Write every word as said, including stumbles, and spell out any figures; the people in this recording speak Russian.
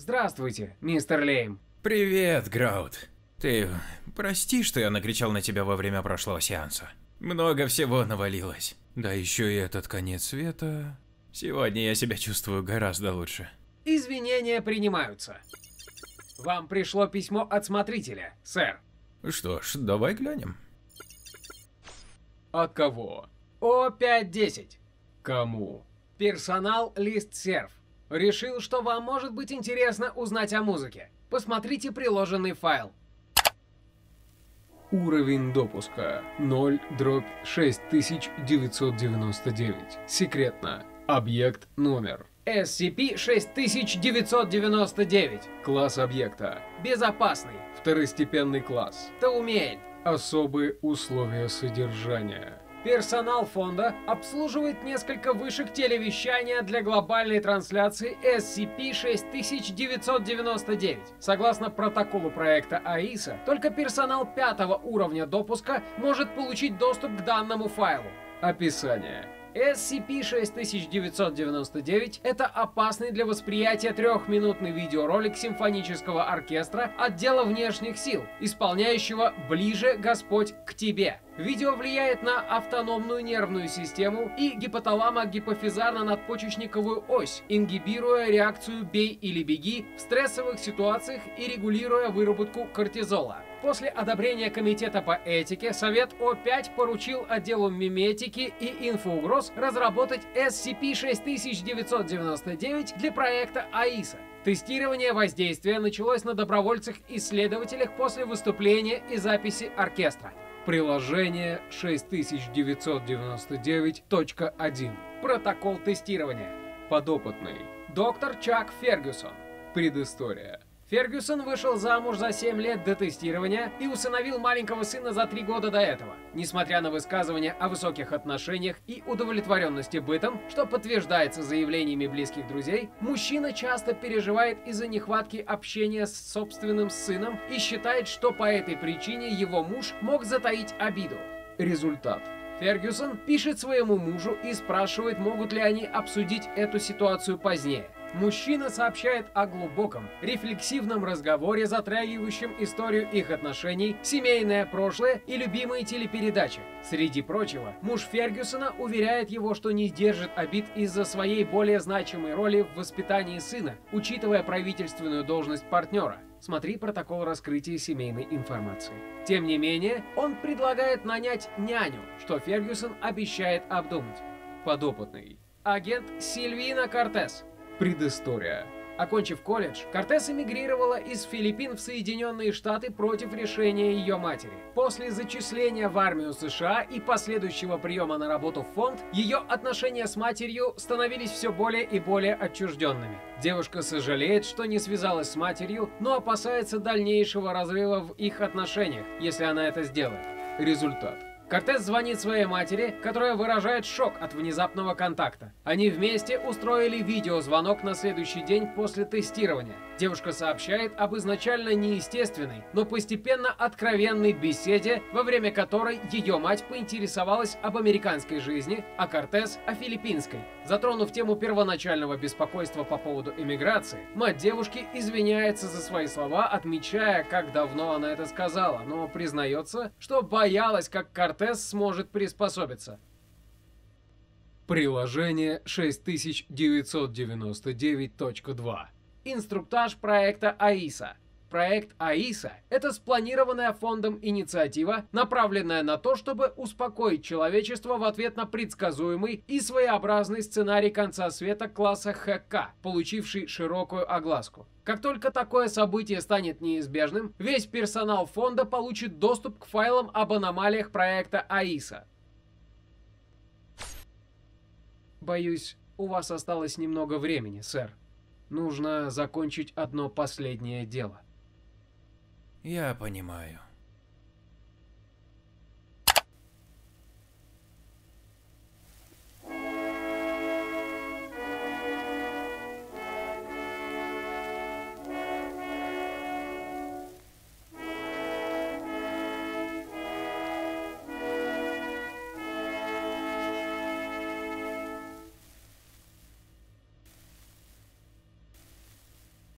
Здравствуйте, мистер Лейм. Привет, Граут. Ты прости, что я накричал на тебя во время прошлого сеанса. Много всего навалилось. Да еще и этот конец света. Сегодня я себя чувствую гораздо лучше. Извинения принимаются. Вам пришло письмо от смотрителя, сэр. Что ж, давай глянем. От кого? О пять десять. Кому? Персонал листсерв. Решил, что вам может быть интересно узнать о музыке. Посмотрите приложенный файл. Уровень допуска ноль дробь шесть тысяч девятьсот девяносто девять. Секретно. Объект номер эс си пи шесть тысяч девятьсот девяносто девять. Класс объекта. Безопасный. Второстепенный класс. Таумель. Особые условия содержания. Персонал фонда обслуживает несколько вышек телевещания для глобальной трансляции эс си пи шесть тысяч девятьсот девяносто девять. Согласно протоколу проекта АИСа, только персонал пятого уровня допуска может получить доступ к данному файлу. Описание. эс си пи шесть тысяч девятьсот девяносто девять – это опасный для восприятия трехминутный видеоролик симфонического оркестра отдела внешних сил, исполняющего «Ближе, Господь, к тебе». Видео влияет на автономную нервную систему и гипоталамо-гипофизарно-надпочечниковую ось, ингибируя реакцию «бей или беги» в стрессовых ситуациях и регулируя выработку кортизола. После одобрения комитета по этике, Совет О пять поручил отделу миметики и инфоугроз разработать эс си пи шесть тысяч девятьсот девяносто девять для проекта АИСа. Тестирование воздействия началось на добровольцах-исследователях после выступления и записи оркестра. Приложение шесть тысяч девятьсот девяносто девять точка один. Протокол тестирования. Подопытный. Доктор Чак Фергюсон. Предыстория. Фергюсон вышел замуж за семь лет до тестирования и усыновил маленького сына за три года до этого. Несмотря на высказывания о высоких отношениях и удовлетворенности бытом, что подтверждается заявлениями близких друзей, мужчина часто переживает из-за нехватки общения с собственным сыном и считает, что по этой причине его муж мог затаить обиду. Результат. Фергюсон пишет своему мужу и спрашивает, могут ли они обсудить эту ситуацию позднее. Мужчина сообщает о глубоком, рефлексивном разговоре, затрагивающем историю их отношений, семейное прошлое и любимые телепередачи. Среди прочего, муж Фергюсона уверяет его, что не держит обид из-за своей более значимой роли в воспитании сына, учитывая правительственную должность партнера. Смотри протокол раскрытия семейной информации. Тем не менее, он предлагает нанять няню, что Фергюсон обещает обдумать. Подопытный. Агент Сильвина Кортес. Предыстория. Окончив колледж, Кортес эмигрировала из Филиппин в Соединенные Штаты против решения ее матери. После зачисления в армию США и последующего приема на работу в фонд, ее отношения с матерью становились все более и более отчужденными. Девушка сожалеет, что не связалась с матерью, но опасается дальнейшего разрыва в их отношениях, если она это сделает. Результат. Кортес звонит своей матери, которая выражает шок от внезапного контакта. Они вместе устроили видеозвонок на следующий день после тестирования. Девушка сообщает об изначально неестественной, но постепенно откровенной беседе, во время которой ее мать поинтересовалась об американской жизни, а Кортес о филиппинской. Затронув тему первоначального беспокойства по поводу эмиграции, мать девушки извиняется за свои слова, отмечая, как давно она это сказала, но признается, что боялась, как Кортес сможет приспособиться. Приложение шесть тысяч девятьсот девяносто девять точка два. Инструктаж проекта АИСа. Проект АИСа – это спланированная фондом инициатива, направленная на то, чтобы успокоить человечество в ответ на предсказуемый и своеобразный сценарий конца света класса Х К, получивший широкую огласку. Как только такое событие станет неизбежным, весь персонал фонда получит доступ к файлам об аномалиях проекта АИСа. Боюсь, у вас осталось немного времени, сэр. Нужно закончить одно последнее дело. Я понимаю.